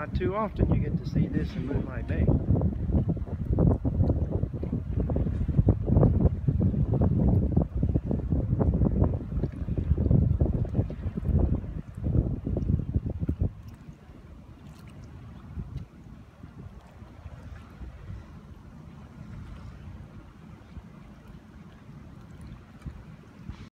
Not too often you get to see this in Moonlight Bay.